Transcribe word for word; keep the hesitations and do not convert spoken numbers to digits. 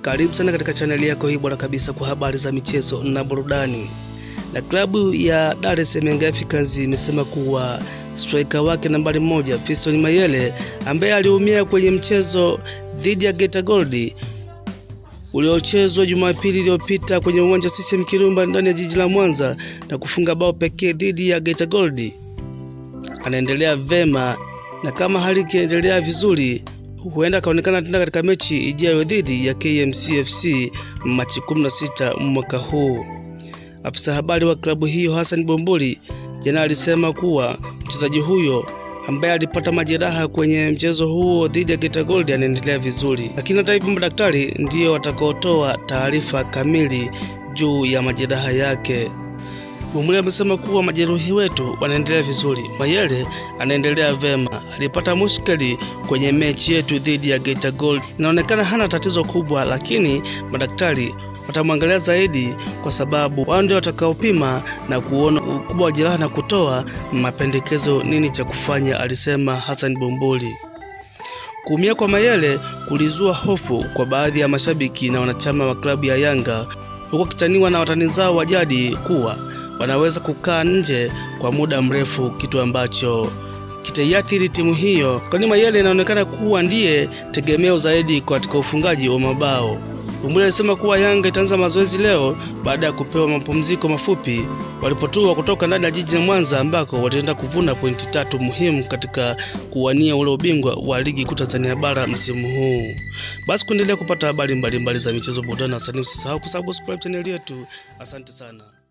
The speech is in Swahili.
Karibu sana katika channel yako hii bora kabisa kwa habari za michezo na burudani. Na klabu ya Dar es Salaam Young Africans imesema kuwa striker wake nambari moja Mayele ambaye aliumia kwenye mchezo dhidi ya Geita Gold uliochezwa Jumapili iliyopita kwenye uwanja wa C C M Kirumba ndani ya jiji la Mwanza na kufunga bao pekee dhidi ya Geita Gold, anaendelea vema, na kama hali ikiendelea vizuri huenda kaonekana tena katika mechi ijayo dhidi ya K M C F C Machi kumi na sita mwaka huu. Afisa habari wa klabu hiyo Hassan Bomboli jana alisema kuwa mchezaji huyo ambaye alipata majeraha kwenye mchezo huo dhidi ya Geita Gold anaendelea vizuri, lakini hata hivyo madaktari ndio watakaotoa taarifa kamili juu ya majeraha yake. Bomboli amesema kuwa majeruhi wetu wanaendelea vizuri. Mayele anaendelea vema. Alipata mushkeli kwenye mechi yetu dhidi ya Geita Gold. Inaonekana hana tatizo kubwa, lakini madaktari watamwangalia zaidi kwa sababu wao ndio watakaopima na kuona ukubwa wa jeraha na kutoa mapendekezo nini cha kufanya, alisema Hassan Bomboli. Kuumia kwa Mayele kulizua hofu kwa baadhi ya mashabiki na wanachama wa klabu ya Yanga, huko kitaniwa na watani zao wa jadi kuwa wanaweza kukaa nje kwa muda mrefu, kitu ambacho kitaiathiri timu hiyo, kwani Mayele inaonekana kuwa ndiye tegemeo zaidi katika ufungaji wa mabao. Bomboli alisema kuwa Yanga itaanza mazoezi leo baada ya kupewa mapumziko mafupi walipotua kutoka ndani ya jiji la Mwanza, ambako wataenda kuvuna pointi tatu muhimu katika kuwania ule ubingwa wa ligi kuu Tanzania bara msimu huu. Basi kuendelea kupata habari mbalimbali za michezo, burudani na usanii, usisahau kusubscribe channel yetu. Asante sana.